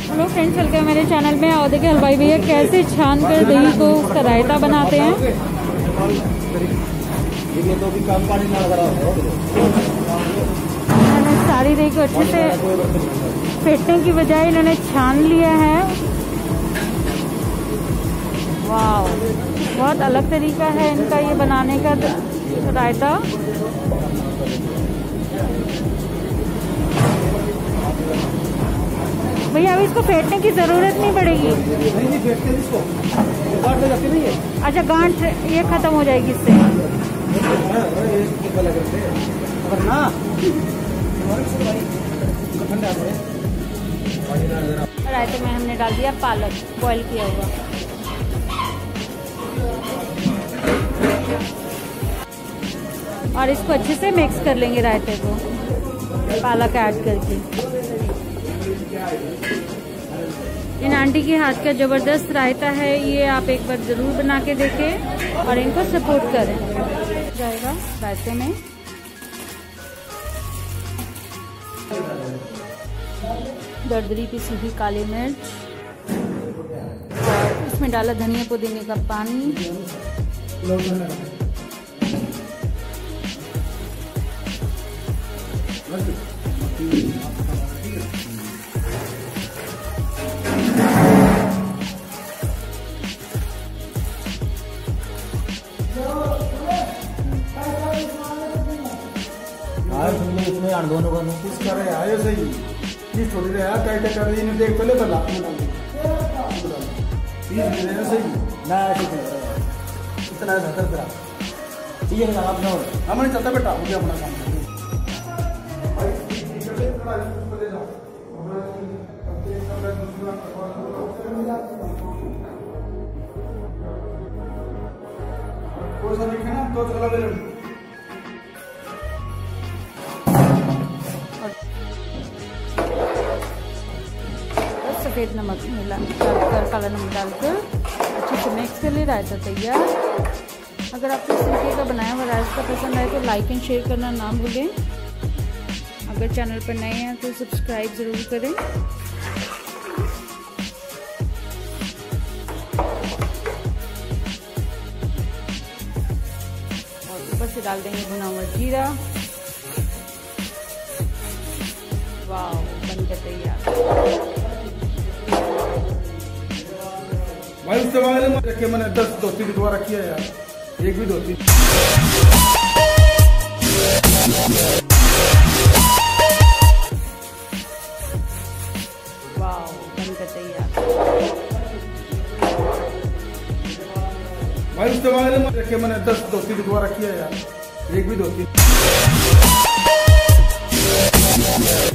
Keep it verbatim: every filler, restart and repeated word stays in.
Hello friends, welcome मेरे channel में। और देखिए हलवाई भैया कैसे छान कर दही को उसका रायता बनाते हैं। इन्होंने सारी दही को अच्छे से फेंटने की बजाय इन्होंने छान लिया है। वाह, बहुत अलग तरीका है इनका ये बनाने का रायता। भैया अभी इसको फेंटने की जरूरत नहीं पड़ेगी। नहीं नहीं फेंटते इसको, गांठ लग जाती नहीं है। अच्छा, गांठ ये खत्म हो जाएगी इससे। अगर ना रायते में हमने डाल दिया पालक बॉईल किया हुआ। और इसको अच्छे से मिक्स कर लेंगे रायते को पालक ऐड करके। इन आंटी के हाथ का जबरदस्त रायता है ये, आप एक बार जरूर बना के देखें और इनको सपोर्ट करें। जाएगा रायते में दरदरी पिसी हुई काली मिर्च और इसमें डाला धनिया पुदीने का पानी। इसमें आठ दोनों का नोटिस कर रहे आयो सही प्लीज थोड़ी रहे यार टाइट कर दी इन्हें देख पहले बल्ला प्लीज मेरे ना सही ना ऐसे इतना बेहतर करा ठीक है आप ना हमने चलता बेटा हो गया अपना काम। कोई सा लिखे ना तो चला ले सफ़ेद नमक मिला डालकर काला नमक डालकर अच्छे से मिक्स कर ले रायता तैयार। अगर आपको इस तरीके का बनाया हुआ रायता पसंद आए तो लाइक एंड शेयर करना ना भूलें। अगर चैनल पर नए हैं तो सब्सक्राइब ज़रूर करें। और ऊपर से डाल देंगे भुना हुआ जीरा। वाह, बनकर तैयार। भाई उससे वाले में रखे मैंने दस धोती दोबारा किया यार, एक भी धोती। वाह, बनकर तैयार। भाई उससे वाले में रखे मैंने दस धोती दोबारा किया यार, एक भी धोती।